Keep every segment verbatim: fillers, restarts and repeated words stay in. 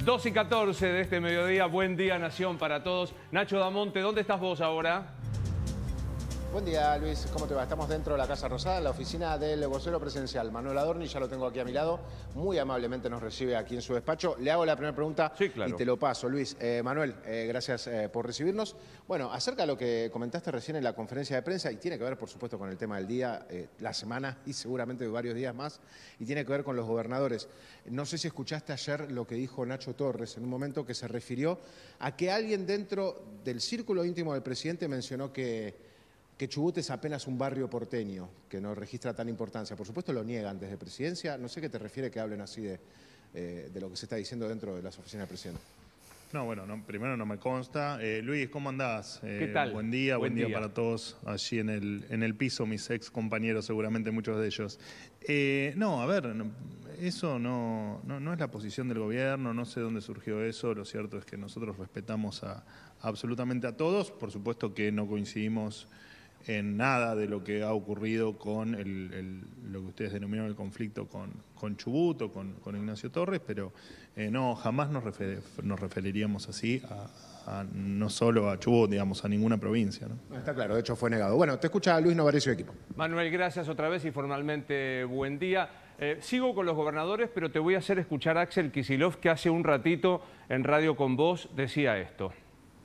dos y catorce de este mediodía, buen día Nación para todos. Nacho Damonte, ¿dónde estás vos ahora? Buen día, Luis. ¿Cómo te va? Estamos dentro de la Casa Rosada, en la oficina del vocero presidencial. Manuel Adorni, ya lo tengo aquí a mi lado. Muy amablemente nos recibe aquí en su despacho. Le hago la primera pregunta sí, claro. y te lo paso, Luis. Eh, Manuel, eh, gracias eh, por recibirnos. Bueno, acerca de lo que comentaste recién en la conferencia de prensa, y tiene que ver, por supuesto, con el tema del día, eh, la semana y seguramente varios días más, y tiene que ver con los gobernadores. No sé si escuchaste ayer lo que dijo Nacho Torres en un momento que se refirió a que alguien dentro del círculo íntimo del presidente mencionó que... que Chubut es apenas un barrio porteño, que no registra tan importancia. Por supuesto lo niegan desde presidencia. No sé qué te refiere que hablen así de, eh, de lo que se está diciendo dentro de las oficinas del presidente. No, bueno, no, primero no me consta. Eh, Luis, ¿cómo andás? Eh, ¿Qué tal? Buen día, buen, buen día, día para todos allí en el, en el piso, mis ex compañeros, seguramente muchos de ellos. Eh, no, a ver, no, eso no, no, no es la posición del gobierno, no sé dónde surgió eso. Lo cierto es que nosotros respetamos a, a absolutamente a todos. Por supuesto que no coincidimos en nada de lo que ha ocurrido con el, el, lo que ustedes denominan el conflicto con, con Chubut o con, con Ignacio Torres, pero eh, no, jamás nos, refer, nos referiríamos así a, a no solo a Chubut, digamos, a ninguna provincia, ¿no? Está claro, de hecho fue negado. Bueno, te escucha Luis Novarecio de equipo. Manuel, gracias otra vez y formalmente buen día. Eh, sigo con los gobernadores, pero te voy a hacer escuchar a Axel Kicillof, que hace un ratito en Radio con Vos decía esto.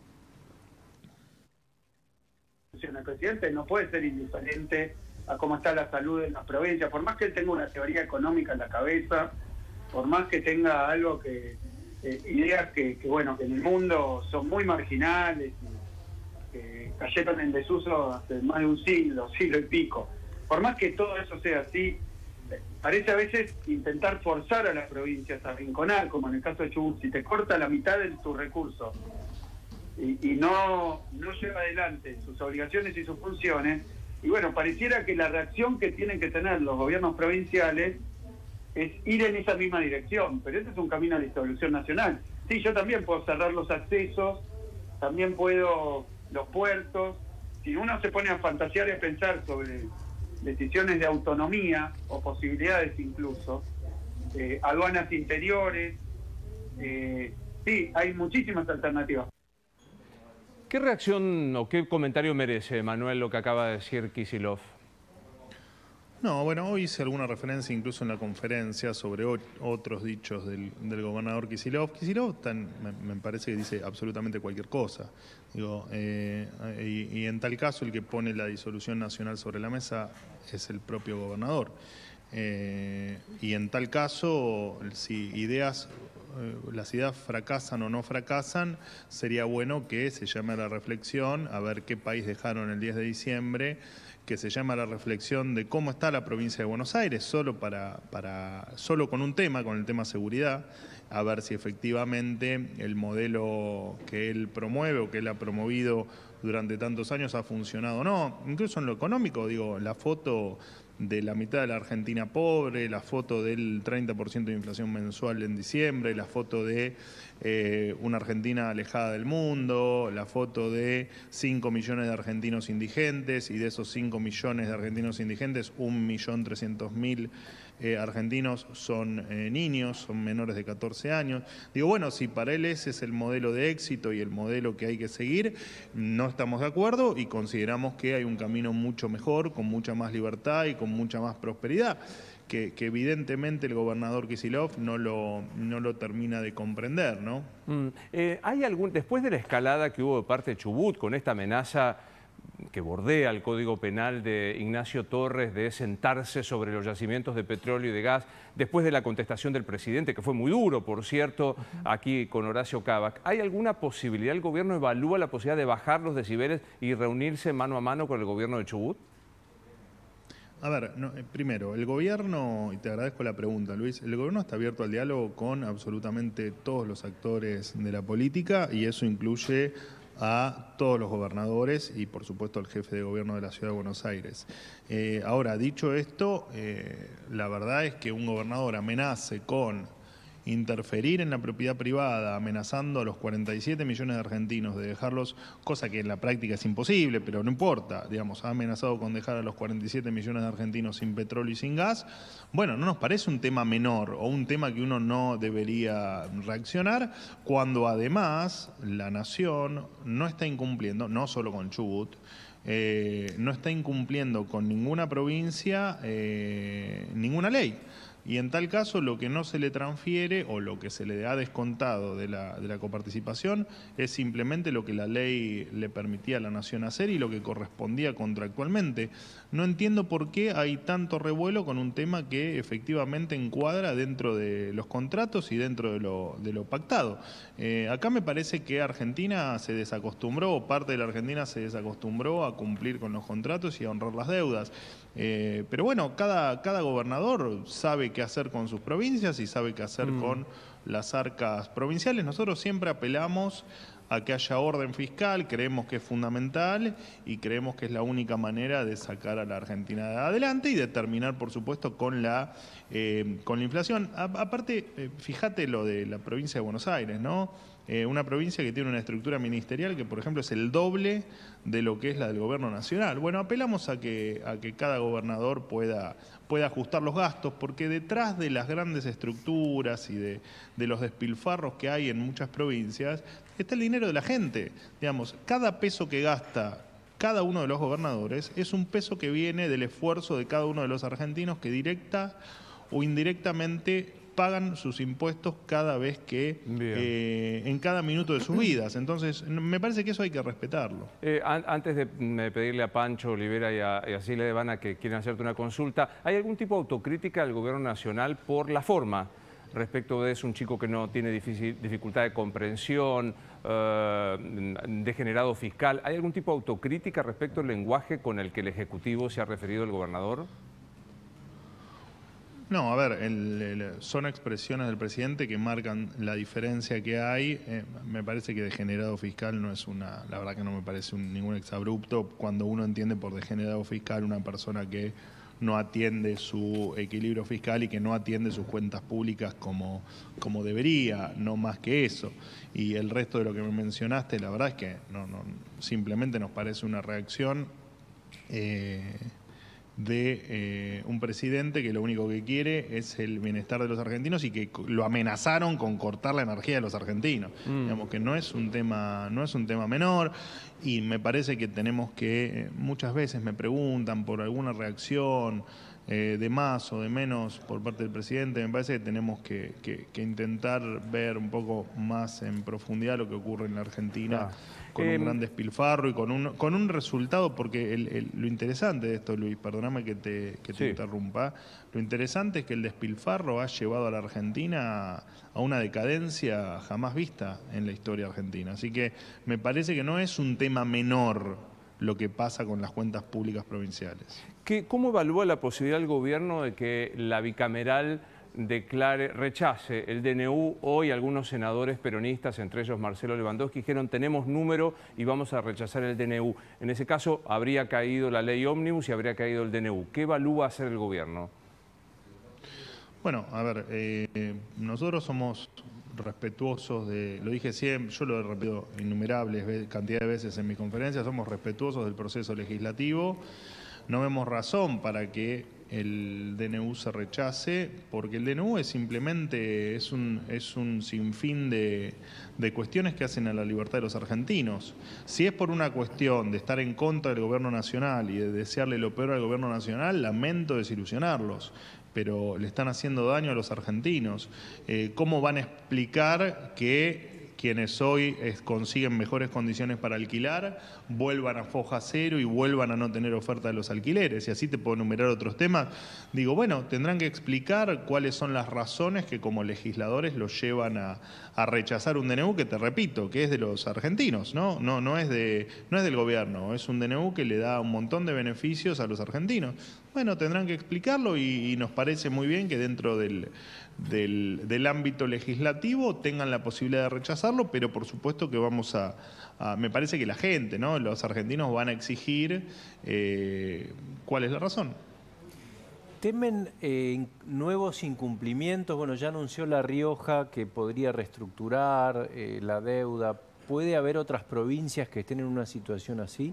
El presidente no puede ser indiferente a cómo está la salud en las provincias, por más que él tenga una teoría económica en la cabeza, por más que tenga algo que, eh, ideas que, que, bueno, que en el mundo son muy marginales, que cayeron en desuso hace más de un siglo, siglo y pico. Por más que todo eso sea así, parece a veces intentar forzar a las provincias a arrinconar, como en el caso de Chubut. Si te corta la mitad de tus recursos y, y no, no lleva adelante sus obligaciones y sus funciones, y bueno, pareciera que la reacción que tienen que tener los gobiernos provinciales es ir en esa misma dirección, pero ese es un camino a la distribución nacional. Sí, yo también puedo cerrar los accesos, también puedo los puertos. Si uno se pone a fantasear y a pensar sobre decisiones de autonomía o posibilidades incluso, eh, aduanas interiores, eh, sí, hay muchísimas alternativas. ¿Qué reacción o qué comentario merece, Manuel, lo que acaba de decir Kicillof? No, bueno, hoy hice alguna referencia incluso en la conferencia sobre otros dichos del, del gobernador Kicillof. Kicillof tan, me, me parece que dice absolutamente cualquier cosa. Digo, eh, y, y en tal caso el que pone la disolución nacional sobre la mesa es el propio gobernador. Eh, y en tal caso, si ideas, eh, las ideas fracasan o no fracasan, sería bueno que se llame a la reflexión, a ver qué país dejaron el diez de diciembre, que se llama la reflexión de cómo está la provincia de Buenos Aires, solo, para, para, solo con un tema, con el tema seguridad, a ver si efectivamente el modelo que él promueve o que él ha promovido durante tantos años ha funcionado o no. Incluso en lo económico, digo, la foto de la mitad de la Argentina pobre, la foto del treinta por ciento de inflación mensual en diciembre, la foto de eh, una Argentina alejada del mundo, la foto de cinco millones de argentinos indigentes, y de esos cinco millones de argentinos indigentes, un millón trescientos mil eh, argentinos son eh, niños, son menores de catorce años. Digo, bueno, si para él ese es el modelo de éxito y el modelo que hay que seguir, no estamos de acuerdo y consideramos que hay un camino mucho mejor, con mucha más libertad y con mucha más prosperidad, que, que evidentemente el gobernador Kicillof no lo, no lo termina de comprender, ¿no? Mm, eh, ¿hay algún, después de la escalada que hubo de parte de Chubut con esta amenaza que bordea el Código Penal de Ignacio Torres de sentarse sobre los yacimientos de petróleo y de gas, después de la contestación del presidente, que fue muy duro, por cierto, aquí con Horacio Cabac, ¿hay alguna posibilidad, el gobierno evalúa la posibilidad de bajar los decibeles y reunirse mano a mano con el gobierno de Chubut? A ver, no, primero, el gobierno, y te agradezco la pregunta, Luis, el gobierno está abierto al diálogo con absolutamente todos los actores de la política, y eso incluye a todos los gobernadores y por supuesto al jefe de gobierno de la Ciudad de Buenos Aires. Eh, ahora, dicho esto, eh, la verdad es que un gobernador amenace con interferir en la propiedad privada, amenazando a los cuarenta y siete millones de argentinos de dejarlos, cosa que en la práctica es imposible, pero no importa, digamos, ha amenazado con dejar a los cuarenta y siete millones de argentinos sin petróleo y sin gas, bueno, no nos parece un tema menor o un tema que uno no debería reaccionar, cuando además la nación no está incumpliendo, no solo con Chubut, eh, no está incumpliendo con ninguna provincia eh, ninguna ley. Y en tal caso lo que no se le transfiere o lo que se le ha descontado de la, de la coparticipación es simplemente lo que la ley le permitía a la nación hacer y lo que correspondía contractualmente. No entiendo por qué hay tanto revuelo con un tema que efectivamente encuadra dentro de los contratos y dentro de lo, de lo pactado. Eh, acá me parece que Argentina se desacostumbró, o parte de la Argentina se desacostumbró a cumplir con los contratos y a honrar las deudas. Eh, pero bueno, cada, cada gobernador sabe qué hacer con sus provincias y sabe qué hacer mm. con las arcas provinciales. Nosotros siempre apelamos a que haya orden fiscal, creemos que es fundamental y creemos que es la única manera de sacar a la Argentina adelante y de terminar, por supuesto, con la, eh, con la inflación. A, aparte, eh, fíjate lo de la provincia de Buenos Aires, ¿no? Eh, una provincia que tiene una estructura ministerial que, por ejemplo, es el doble de lo que es la del gobierno nacional. Bueno, apelamos a que, a que cada gobernador pueda, pueda ajustar los gastos, porque detrás de las grandes estructuras y de, de los despilfarros que hay en muchas provincias está el dinero de la gente. Digamos, cada peso que gasta cada uno de los gobernadores es un peso que viene del esfuerzo de cada uno de los argentinos que directa o indirectamente pagan sus impuestos cada vez que, eh, en cada minuto de sus vidas. Entonces, me parece que eso hay que respetarlo. Eh, an antes de pedirle a Pancho Olivera y a, y a Cilia Devana que quieren hacerte una consulta, ¿hay algún tipo de autocrítica del gobierno nacional por la forma respecto de es un chico que no tiene difícil, dificultad de comprensión, eh, degenerado fiscal? ¿Hay algún tipo de autocrítica respecto al lenguaje con el que el Ejecutivo se ha referido el gobernador? No, a ver, el, el, son expresiones del presidente que marcan la diferencia que hay. Eh, me parece que degenerado fiscal no es una, la verdad que no me parece un, ningún exabrupto cuando uno entiende por degenerado fiscal una persona que no atiende su equilibrio fiscal y que no atiende sus cuentas públicas como, como debería, no más que eso. Y el resto de lo que me mencionaste, la verdad es que no, no, simplemente nos parece una reacción eh, de eh, un presidente que lo único que quiere es el bienestar de los argentinos y que lo amenazaron con cortar la energía de los argentinos. Mm. Digamos que no es un tema, no es un tema menor y me parece que tenemos que, eh, muchas veces me preguntan por alguna reacción eh, de más o de menos por parte del presidente, me parece que tenemos que, que, que intentar ver un poco más en profundidad lo que ocurre en la Argentina. Ah. Con eh, un gran despilfarro y con un, con un resultado, porque el, el, lo interesante de esto, Luis, perdóname que te, que te sí. interrumpa, lo interesante es que el despilfarro ha llevado a la Argentina a una decadencia jamás vista en la historia argentina. Así que me parece que no es un tema menor lo que pasa con las cuentas públicas provinciales. ¿Qué, ¿Cómo evalúa la posibilidad del gobierno de que la bicameral declare, rechace el D N U? Hoy algunos senadores peronistas, entre ellos Marcelo Lewandowski, dijeron tenemos número y vamos a rechazar el D N U. En ese caso habría caído la ley ómnibus y habría caído el D N U. ¿Qué evalúa hacer el gobierno? Bueno, a ver, eh, nosotros somos respetuosos de, lo dije siempre, yo lo he repetido innumerables cantidad de veces en mis conferencias, somos respetuosos del proceso legislativo. No vemos razón para que el D N U se rechace, porque el D N U es simplemente es un, es un sinfín de, de cuestiones que hacen a la libertad de los argentinos. Si es por una cuestión de estar en contra del gobierno nacional y de desearle lo peor al gobierno nacional, lamento desilusionarlos, pero le están haciendo daño a los argentinos. Eh, ¿Cómo van a explicar que quienes hoy es, consiguen mejores condiciones para alquilar, vuelvan a foja cero y vuelvan a no tener oferta de los alquileres? Y así te puedo enumerar otros temas. Digo, bueno, tendrán que explicar cuáles son las razones que como legisladores los llevan a, a rechazar un D N U que, te repito, que es de los argentinos, ¿no? No, no es de, no es del gobierno, es un D N U que le da un montón de beneficios a los argentinos. Bueno, tendrán que explicarlo y, y nos parece muy bien que dentro del, del, del ámbito legislativo tengan la posibilidad de rechazarlo, pero por supuesto que vamos a, a me parece que la gente, ¿no? Los argentinos van a exigir eh, cuál es la razón. ¿Temen eh, nuevos incumplimientos? Bueno, ya anunció La Rioja que podría reestructurar eh, la deuda. ¿Puede haber otras provincias que estén en una situación así?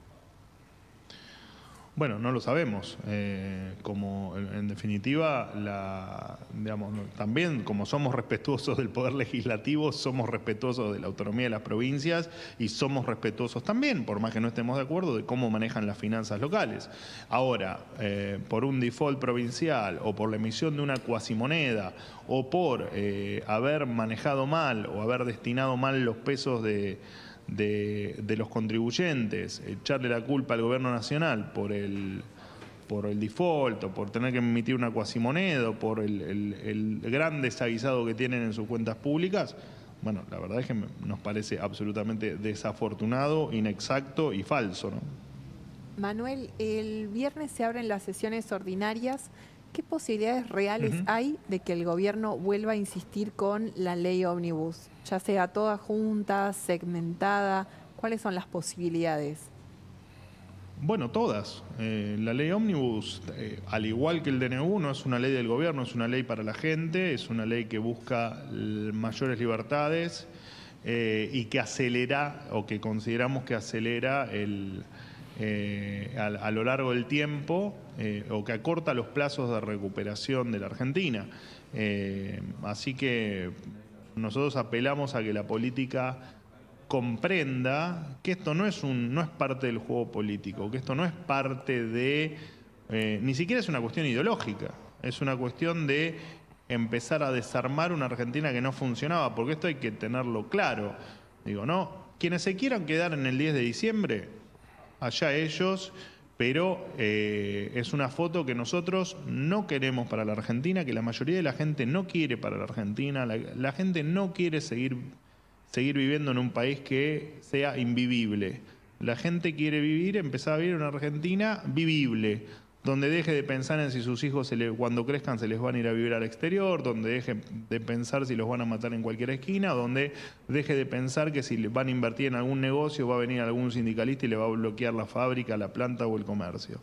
Bueno, no lo sabemos. Eh, como en, en definitiva, la, digamos, también como somos respetuosos del poder legislativo, somos respetuosos de la autonomía de las provincias y somos respetuosos también, por más que no estemos de acuerdo, de cómo manejan las finanzas locales. Ahora, eh, por un default provincial o por la emisión de una cuasimoneda o por eh, haber manejado mal o haber destinado mal los pesos de... De, de los contribuyentes, echarle la culpa al gobierno nacional por el, por el default o por tener que emitir una cuasimoneda o por el, el, el gran desaguisado que tienen en sus cuentas públicas, bueno, la verdad es que nos parece absolutamente desafortunado, inexacto y falso, ¿no? Manuel, el viernes se abren las sesiones ordinarias. ¿Qué posibilidades reales uh-huh. hay de que el gobierno vuelva a insistir con la ley ómnibus? Ya sea toda junta, segmentada, ¿cuáles son las posibilidades? Bueno, todas. Eh, la ley ómnibus, eh, al igual que el D N U, no es una ley del gobierno, es una ley para la gente, es una ley que busca mayores libertades eh, y que acelera, o que consideramos que acelera el... Eh, a, a lo largo del tiempo eh, o que acorta los plazos de recuperación de la Argentina. Eh, así que nosotros apelamos a que la política comprenda que esto no es, un, no es parte del juego político, que esto no es parte de... Eh, ni siquiera es una cuestión ideológica, es una cuestión de empezar a desarmar una Argentina que no funcionaba, porque esto hay que tenerlo claro. Digo, no, quienes se quieran quedar en el diez de diciembre... allá ellos, pero eh, es una foto que nosotros no queremos para la Argentina, que la mayoría de la gente no quiere para la Argentina. La, la gente no quiere seguir, seguir viviendo en un país que sea invivible. La gente quiere vivir, empezar a vivir en una Argentina vivible, donde deje de pensar en si sus hijos se le, cuando crezcan se les van a ir a vivir al exterior, donde deje de pensar si los van a matar en cualquier esquina, donde deje de pensar que si van a invertir en algún negocio va a venir algún sindicalista y le va a bloquear la fábrica, la planta o el comercio.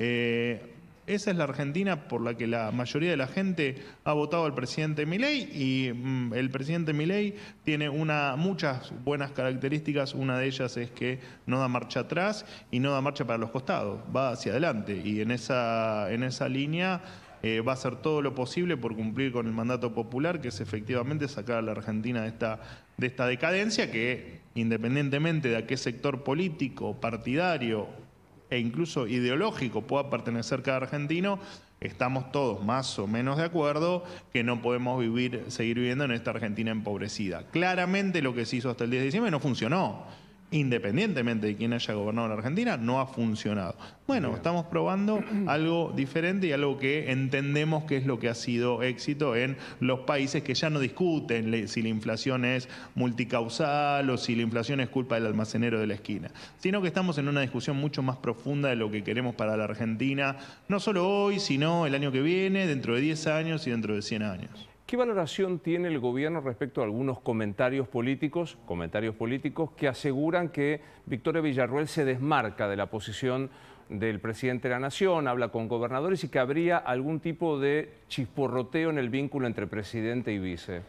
Eh, esa es la Argentina por la que la mayoría de la gente ha votado al presidente Milei y mm, el presidente Milei tiene una, muchas buenas características. Una de ellas es que no da marcha atrás y no da marcha para los costados, va hacia adelante y en esa, en esa línea eh, va a hacer todo lo posible por cumplir con el mandato popular, que es efectivamente sacar a la Argentina de esta, de esta decadencia que, independientemente de a qué sector político, partidario e incluso ideológico pueda pertenecer cada argentino, estamos todos más o menos de acuerdo que no podemos vivir, seguir viviendo en esta Argentina empobrecida. Claramente lo que se hizo hasta el diez de diciembre no funcionó. Independientemente de quién haya gobernado la Argentina, no ha funcionado. Bueno, Bien. estamos probando algo diferente y algo que entendemos que es lo que ha sido éxito en los países que ya no discuten si la inflación es multicausal o si la inflación es culpa del almacenero de la esquina, sino que estamos en una discusión mucho más profunda de lo que queremos para la Argentina, no solo hoy, sino el año que viene, dentro de diez años y dentro de cien años. ¿Qué valoración tiene el gobierno respecto a algunos comentarios políticos, comentarios políticos que aseguran que Victoria Villarruel se desmarca de la posición del presidente de la Nación, habla con gobernadores y que habría algún tipo de chisporroteo en el vínculo entre presidente y vice?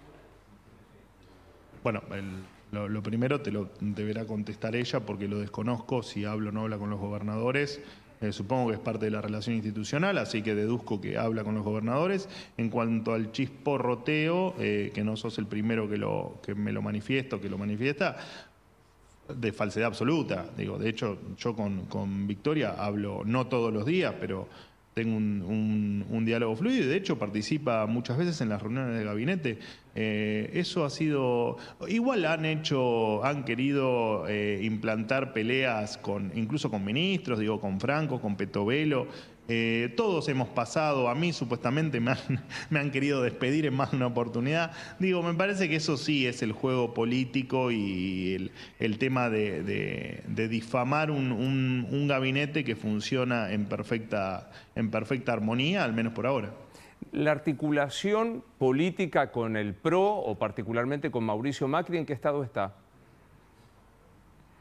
Bueno, el, lo, lo primero te lo deberá contestar ella porque lo desconozco, si habla o no habla con los gobernadores. Eh, supongo que es parte de la relación institucional, así que deduzco que habla con los gobernadores. En cuanto al chisporroteo, eh, que no sos el primero que, lo, que me lo manifiesto, que lo manifiesta, de falsedad absoluta. Digo, de hecho, yo con, con Victoria hablo no todos los días, pero tengo un, un, un diálogo fluido y de hecho participa muchas veces en las reuniones del gabinete. Eh, eso ha sido... Igual han hecho, han querido eh, implantar peleas con, incluso con ministros, digo, con Franco, con Petovelo. Eh, todos hemos pasado, a mí supuestamente me han, me han querido despedir en más de una oportunidad. Digo, me parece que eso sí es el juego político y el, el tema de, de, de difamar un, un, un gabinete que funciona en perfecta, en perfecta armonía, al menos por ahora. La articulación política con el P R O, o particularmente con Mauricio Macri, ¿en qué estado está?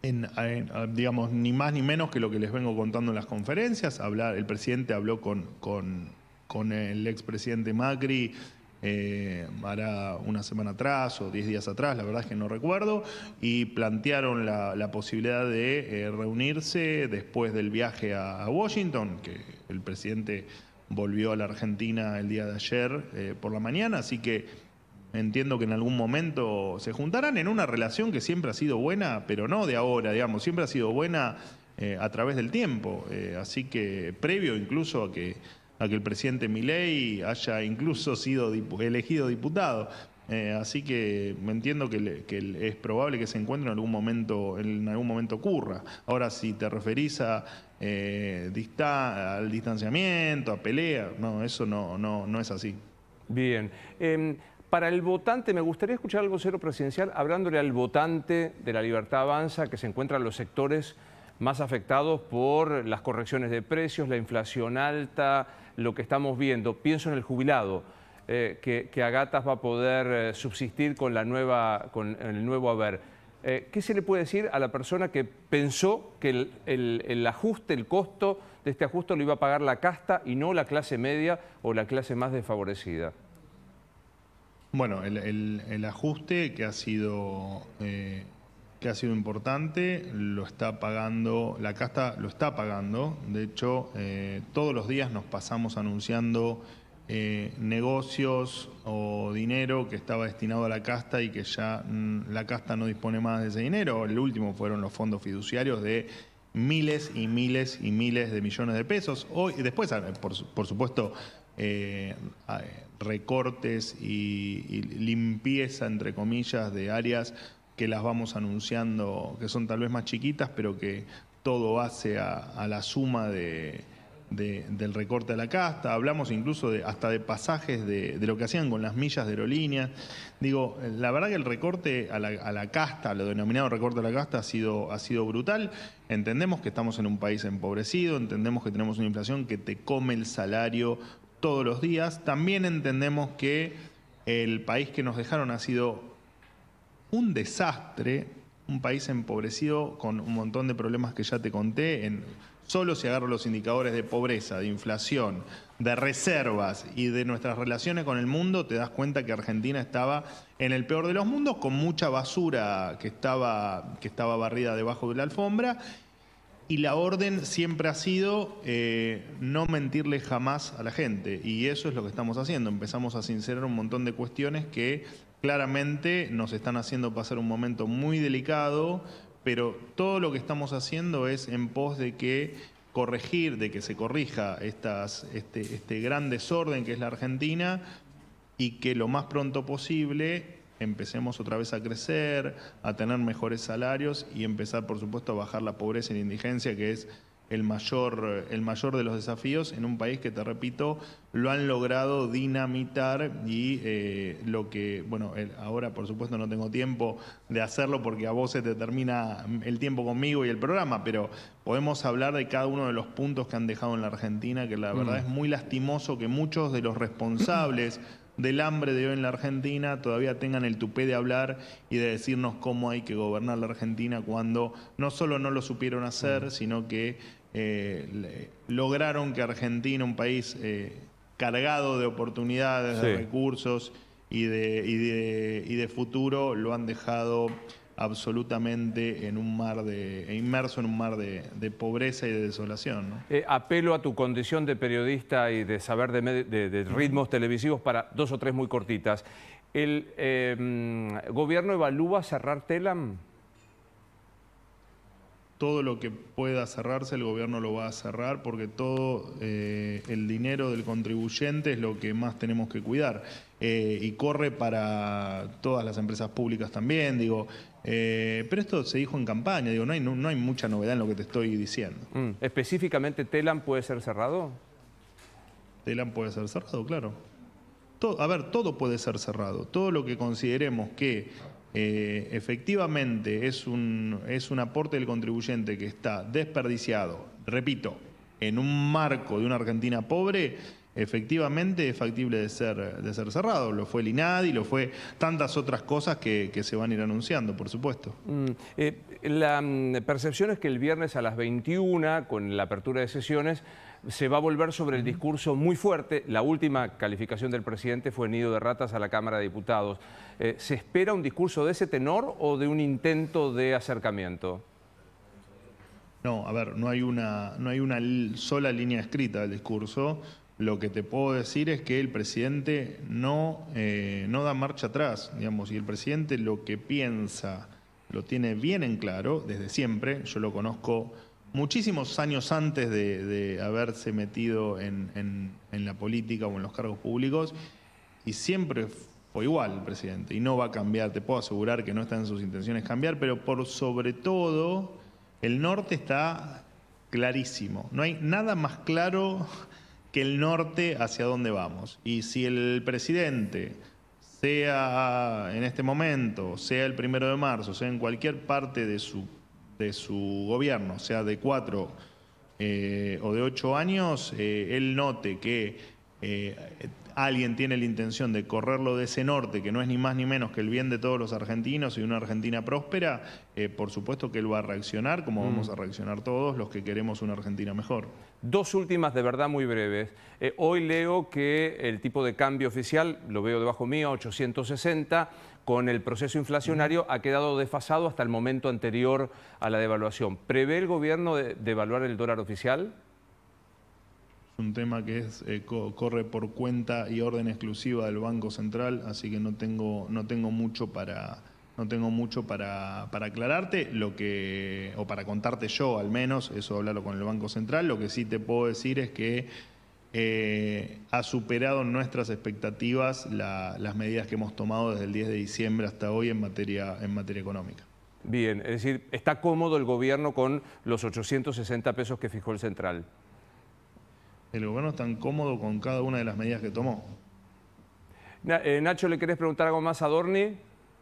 En, en, digamos, ni más ni menos que lo que les vengo contando en las conferencias. Hablar, el presidente habló con, con, con el expresidente Macri eh, hará una semana atrás o diez días atrás, la verdad es que no recuerdo, y plantearon la, la posibilidad de eh, reunirse después del viaje a, a Washington, que el presidente volvió a la Argentina el día de ayer eh, por la mañana, así que entiendo que en algún momento se juntarán en una relación que siempre ha sido buena, pero no de ahora, digamos, siempre ha sido buena eh, a través del tiempo. Eh, así que previo incluso a que, a que el presidente Milei haya incluso sido dip- elegido diputado. Eh, así que me entiendo que, le, que es probable que se encuentre en algún momento, en algún momento ocurra. Ahora, si te referís a, eh, dista- al distanciamiento, a pelea, no, eso no, no, no es así. Bien. Eh, Para el votante, me gustaría escuchar al vocero presidencial hablándole al votante de La Libertad Avanza, que se encuentra en los sectores más afectados por las correcciones de precios, la inflación alta, lo que estamos viendo. Pienso en el jubilado, eh, que, que Agatas va a poder eh, subsistir con, la nueva, con el nuevo haber. Eh, ¿Qué se le puede decir a la persona que pensó que el, el, el ajuste, el costo de este ajuste lo iba a pagar la casta y no la clase media o la clase más desfavorecida? Bueno, el, el, el ajuste que ha sido eh, que ha sido importante lo está pagando, la casta lo está pagando. De hecho, eh, todos los días nos pasamos anunciando eh, negocios o dinero que estaba destinado a la casta y que ya mm, la casta no dispone más de ese dinero. El último fueron los fondos fiduciarios de miles y miles y miles de millones de pesos. Hoy, después, por, por supuesto, Eh, recortes y, y limpieza, entre comillas, de áreas que las vamos anunciando, que son tal vez más chiquitas, pero que todo hace a, a la suma de, de, del recorte a la casta. Hablamos incluso de, hasta de pasajes de, de lo que hacían con las millas de aerolíneas. Digo, la verdad que el recorte a la, a la casta, lo denominado recorte a la casta, ha sido, ha sido brutal. Entendemos que estamos en un país empobrecido, entendemos que tenemos una inflación que te come el salario todos los días. También entendemos que el país que nos dejaron ha sido un desastre, un país empobrecido con un montón de problemas que ya te conté. En, solo si agarro los indicadores de pobreza, de inflación, de reservas y de nuestras relaciones con el mundo, te das cuenta que Argentina estaba en el peor de los mundos, con mucha basura que estaba, que estaba barrida debajo de la alfombra. Y la orden siempre ha sido eh, no mentirle jamás a la gente. Y eso es lo que estamos haciendo. Empezamos a sincerar un montón de cuestiones que claramente nos están haciendo pasar un momento muy delicado, pero todo lo que estamos haciendo es en pos de que corregir, de que se corrija estas, este, este gran desorden que es la Argentina y que lo más pronto posible empecemos otra vez a crecer, a tener mejores salarios y empezar, por supuesto, a bajar la pobreza y la indigencia, que es el mayor, el mayor de los desafíos en un país que, te repito, lo han logrado dinamitar y eh, lo que, bueno, el, ahora, por supuesto, no tengo tiempo de hacerlo porque a vos se te termina el tiempo conmigo y el programa, pero podemos hablar de cada uno de los puntos que han dejado en la Argentina, que la verdad mm. es muy lastimoso que muchos de los responsables del hambre de hoy en la Argentina todavía tengan el tupé de hablar y de decirnos cómo hay que gobernar la Argentina cuando no solo no lo supieron hacer, sino que eh, lograron que Argentina, un país eh, cargado de oportunidades, sí. de recursos y de, y, de, y de futuro, lo han dejado absolutamente en un mar de, inmerso en un mar de, de pobreza y de desolación, ¿no? Eh, apelo a tu condición de periodista y de saber de, de, de ritmos televisivos para dos o tres muy cortitas. ¿El eh, gobierno evalúa cerrar Telam? Todo lo que pueda cerrarse, el gobierno lo va a cerrar porque todo eh, el dinero del contribuyente es lo que más tenemos que cuidar. Eh, y corre para todas las empresas públicas también, digo. Eh, pero esto se dijo en campaña, digo, no hay, no, no hay mucha novedad en lo que te estoy diciendo. Mm. ¿Específicamente Telam puede ser cerrado? Telam puede ser cerrado, claro. Todo, a ver, todo puede ser cerrado. Todo lo que consideremos que eh, efectivamente es un, es un aporte del contribuyente que está desperdiciado, repito, en un marco de una Argentina pobre, efectivamente es factible de ser, de ser cerrado. Lo fue el INADI, lo fue tantas otras cosas que, que se van a ir anunciando, por supuesto. Mm, eh, la mm, percepción es que el viernes a las veintiuna, con la apertura de sesiones, se va a volver sobre el discurso muy fuerte. La última calificación del presidente fue nido de ratas a la Cámara de Diputados. Eh, ¿Se espera un discurso de ese tenor o de un intento de acercamiento? No, a ver, no hay una, no hay una sola línea escrita del discurso. Lo que te puedo decir es que el presidente no, eh, no da marcha atrás, digamos, y el presidente lo que piensa lo tiene bien en claro desde siempre. Yo lo conozco muchísimos años antes de, de haberse metido en, en, en la política o en los cargos públicos, y siempre fue igual el presidente, y no va a cambiar. Te puedo asegurar que no está en sus intenciones cambiar, pero por sobre todo el norte está clarísimo. No hay nada más claro que el norte hacia dónde vamos. Y si el presidente, sea en este momento, sea el primero de marzo, sea en cualquier parte de su, de su gobierno, sea de cuatro eh, o de ocho años, eh, él note que eh, alguien tiene la intención de correrlo de ese norte, que no es ni más ni menos que el bien de todos los argentinos y una Argentina próspera, eh, por supuesto que él va a reaccionar, como mm. vamos a reaccionar todos los que queremos una Argentina mejor. Dos últimas de verdad muy breves. Eh, hoy leo que el tipo de cambio oficial, lo veo debajo mío, ochocientos sesenta, con el proceso inflacionario ha quedado desfasado hasta el momento anterior a la devaluación. ¿Prevé el gobierno de, devaluar el dólar oficial? Un tema que es eh, co corre por cuenta y orden exclusiva del Banco Central, así que no tengo no tengo mucho para no tengo mucho para, para aclararte, lo que o para contarte yo al menos, eso hablarlo con el Banco Central. Lo que sí te puedo decir es que eh, ha superado nuestras expectativas la, las medidas que hemos tomado desde el diez de diciembre hasta hoy en materia en materia económica. Bien, es decir, ¿está cómodo el gobierno con los ochocientos sesenta pesos que fijó el Central? El gobierno es tan cómodo con cada una de las medidas que tomó. Nacho, ¿le querés preguntar algo más a Adorni?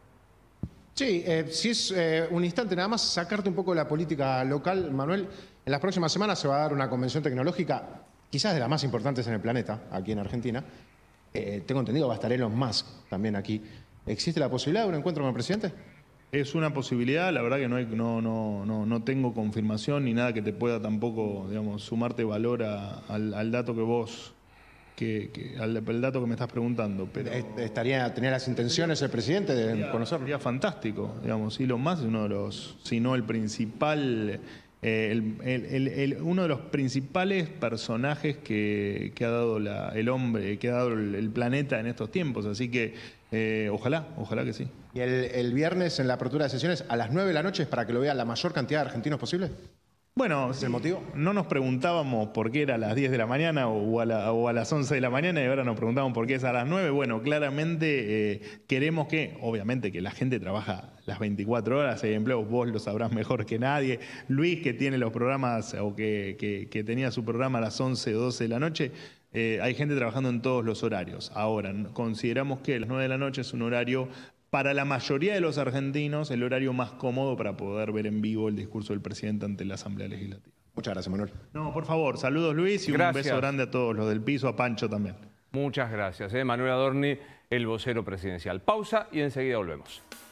Sí, eh, si es eh, un instante nada más, sacarte un poco de la política local, Manuel. En las próximas semanas se va a dar una convención tecnológica, quizás de las más importantes en el planeta, aquí en Argentina. Eh, tengo entendido que va a estar Elon Musk también aquí. ¿Existe la posibilidad de un encuentro con el presidente? Es una posibilidad, la verdad que no, hay, no, no, no, no tengo confirmación ni nada que te pueda tampoco, digamos, sumarte valor a, al, al dato que vos, que, que, al el dato que me estás preguntando. Pero estaría, ¿Tenía las intenciones el presidente de sería, conocerlo? Sería fantástico, digamos. Elon Musk es uno de los, si no el principal, eh, el, el, el, el, uno de los principales personajes que, que ha dado la, el hombre, que ha dado el, el planeta en estos tiempos. Así que eh, ojalá, ojalá que sí. ¿Y el, el viernes en la apertura de sesiones a las nueve de la noche es para que lo vea la mayor cantidad de argentinos posible? Bueno, ¿es el motivo? No nos preguntábamos por qué era a las diez de la mañana o a, la, o a las once de la mañana y ahora nos preguntamos por qué es a las nueve. Bueno, claramente eh, queremos que, obviamente, que la gente trabaja las veinticuatro horas, hay empleos, vos lo sabrás mejor que nadie. Luis, que tiene los programas o que, que, que tenía su programa a las once o doce de la noche, eh, hay gente trabajando en todos los horarios. Ahora, consideramos que las nueve de la noche es un horario, para la mayoría de los argentinos, el horario más cómodo para poder ver en vivo el discurso del presidente ante la Asamblea Legislativa. Muchas gracias, Manuel. No, por favor, saludos Luis y gracias. Un beso grande a todos los del piso, a Pancho también. Muchas gracias. ¿eh? Manuel Adorni, el vocero presidencial. Pausa y enseguida volvemos.